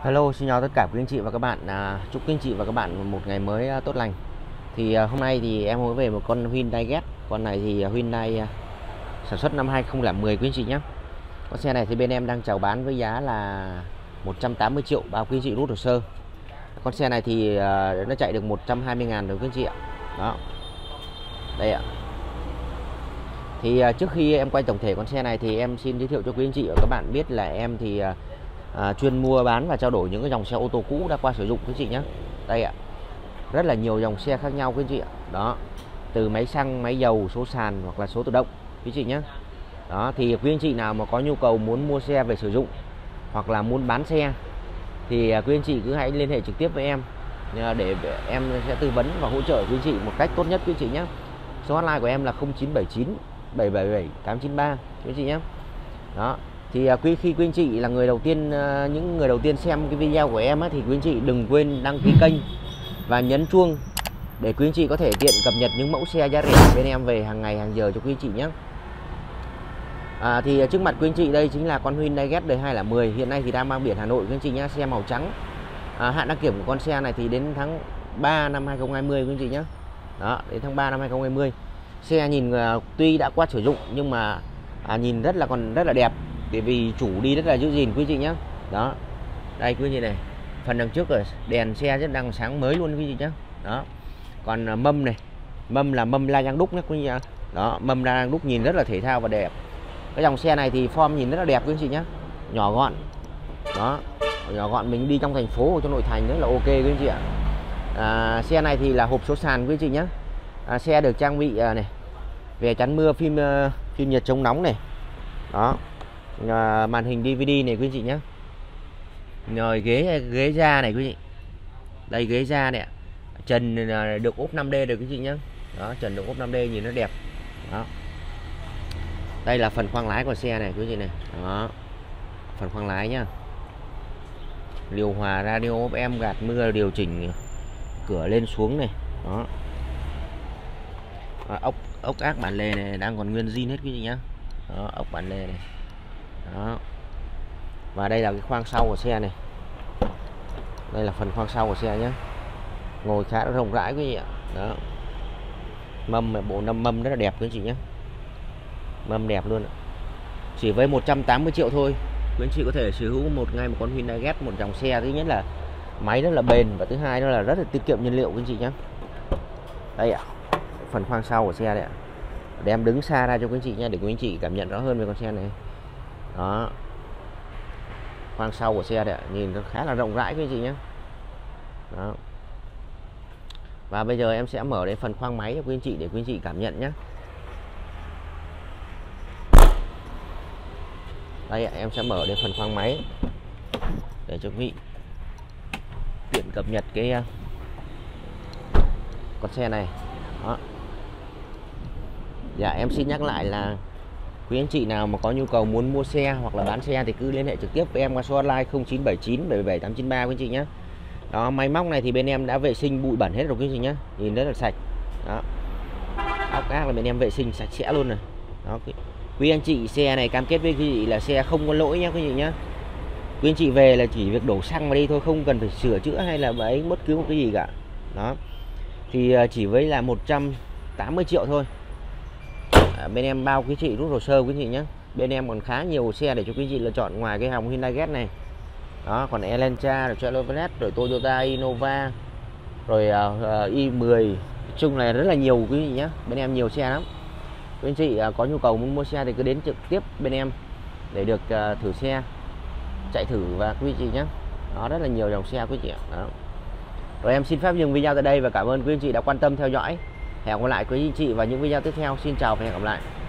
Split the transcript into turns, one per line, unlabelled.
Hello, xin chào tất cả quý anh chị và các bạn. Chúc quý anh chị và các bạn một ngày mới tốt lành. Thì hôm nay thì em mới về một con Hyundai Getz. Con này thì Hyundai sản xuất năm 2010 quý anh chị nhé. Con xe này thì bên em đang chào bán với giá là 180 triệu bao quý anh chị rút hồ sơ. Con xe này thì nó chạy được 120.000 rồi quý anh chị ạ. Đó. Đây ạ. Thì trước khi em quay tổng thể con xe này thì em xin giới thiệu cho quý anh chị và các bạn biết là em thì chuyên mua bán và trao đổi những cái dòng xe ô tô cũ đã qua sử dụng quý chị nhé. Đây ạ, rất là nhiều dòng xe khác nhau quý chị ạ. Đó, từ máy xăng, máy dầu, số sàn hoặc là số tự động quý chị nhé. Đó, thì quý anh chị nào mà có nhu cầu muốn mua xe về sử dụng hoặc là muốn bán xe thì quý anh chị cứ hãy liên hệ trực tiếp với em để em sẽ tư vấn và hỗ trợ quý anh chị một cách tốt nhất quý chị nhé. Số hotline của em là 0979 777 893 quý chị nhé. Đó. Thì khi quý anh chị là người đầu tiên, những người đầu tiên xem cái video của em thì quý anh chị đừng quên đăng ký kênh và nhấn chuông để quý anh chị có thể tiện cập nhật những mẫu xe giá rẻ bên em về hàng ngày hàng giờ cho quý anh chị nhé. Thì trước mặt quý anh chị đây chính là con Hyundai Getz đời 2010, hiện nay thì đang mang biển Hà Nội quý anh chị nhé, xe màu trắng. Hạn đăng kiểm của con xe này thì đến tháng 3 năm 2020 quý anh chị nhé. Đó, đến tháng 3 năm 2020. Xe nhìn tuy đã qua sử dụng nhưng mà nhìn còn rất là đẹp, bởi vì chủ đi rất là giữ gìn quý chị nhé. Đó, đây quý chị này, phần đằng trước rồi đèn xe rất đang sáng mới luôn quý chị nhé. Đó, còn mâm này, mâm là mâm la răng đúc nhé quý chị nhé. Đó, mâm la răng đúc nhìn rất là thể thao và đẹp. Cái dòng xe này thì form nhìn rất là đẹp quý chị nhé, nhỏ gọn. Đó, nhỏ gọn mình đi trong thành phố hoặc trong nội thành rất là ok quý chị ạ. Xe này thì là hộp số sàn quý chị nhé. Xe được trang bị này, về chắn mưa, phim nhiệt chống nóng này. Đó, màn hình DVD này quý chị nhé. Rồi ghế da này quý chị. Đây ghế da này, trần được ốp 5D rồi quý chị nhé. Đó, trần được ốp 5D nhìn nó đẹp. Đó, đây là phần khoang lái của xe này quý chị này. Đó, phần khoang lái nhá, điều hòa, radio FM, gạt mưa, điều chỉnh cửa lên xuống này. Đó, ốc ác bản lề này đang còn nguyên zin hết quý chị nhá. Đó, ốc bản lề này. Đó, và đây là cái khoang sau của xe này. Đây là phần khoang sau của xe nhé, ngồi khá là rộng rãi quý vị ạ. Đó, mâm, bộ mâm rất là đẹp quý chị nhé, mâm đẹp luôn ạ. Chỉ với 180 triệu thôi quý anh chị có thể sở hữu một con Hyundai Getz, một dòng xe thứ nhất là máy rất là bền và thứ hai đó là rất là tiết kiệm nhiên liệu quý anh chị nhé. Đây ạ, phần khoang sau của xe đấy ạ, để em đứng xa ra cho quý anh chị nhé, để quý anh chị cảm nhận rõ hơn về con xe này. Đó, khoang sau của xe đấy ạ, nhìn nó khá là rộng rãi quý anh chị nhé. Đó, và bây giờ em sẽ mở đến phần khoang máy cho quý anh chị để quý anh chị cảm nhận nhé. Đây ạ, em sẽ mở đến phần khoang máy để cho quý vị tiện cập nhật cái con xe này. Đó, dạ em xin nhắc lại là quý anh chị nào mà có nhu cầu muốn mua xe hoặc là bán xe thì cứ liên hệ trực tiếp với em qua số hotline 0979 777 893 quý anh chị nhé. Đó, máy móc này thì bên em đã vệ sinh bụi bẩn hết rồi quý anh chị nhé, nhìn rất là sạch. Đó, ốc ác là bên em vệ sinh sạch sẽ luôn rồi. Đó, quý anh chị, xe này cam kết với quý chị là xe không có lỗi nhé quý chị nhé. Quý anh chị về là chỉ việc đổ xăng vào đi thôi, không cần phải sửa chữa hay là ấy bất cứ một cái gì cả. Đó, thì chỉ với là 180 triệu thôi, bên em bao quý chị rút hồ sơ quý chị nhé. Bên em còn khá nhiều xe để cho quý chị lựa chọn ngoài cái dòng Hyundai Getz này. Đó, còn Elantra, rồi Chevrolet, rồi Toyota Innova, rồi i10, nói chung là rất là nhiều quý vị nhé. Bên em nhiều xe lắm. Quý anh chị có nhu cầu muốn mua xe thì cứ đến trực tiếp bên em để được thử xe, chạy thử và quý chị nhé. Đó, rất là nhiều dòng xe quý chị ạ. Đó, rồi em xin phép dừng video tại đây và cảm ơn quý anh chị đã quan tâm theo dõi. Hẹn gặp lại quý anh chị vào những video tiếp theo. Xin chào và hẹn gặp lại.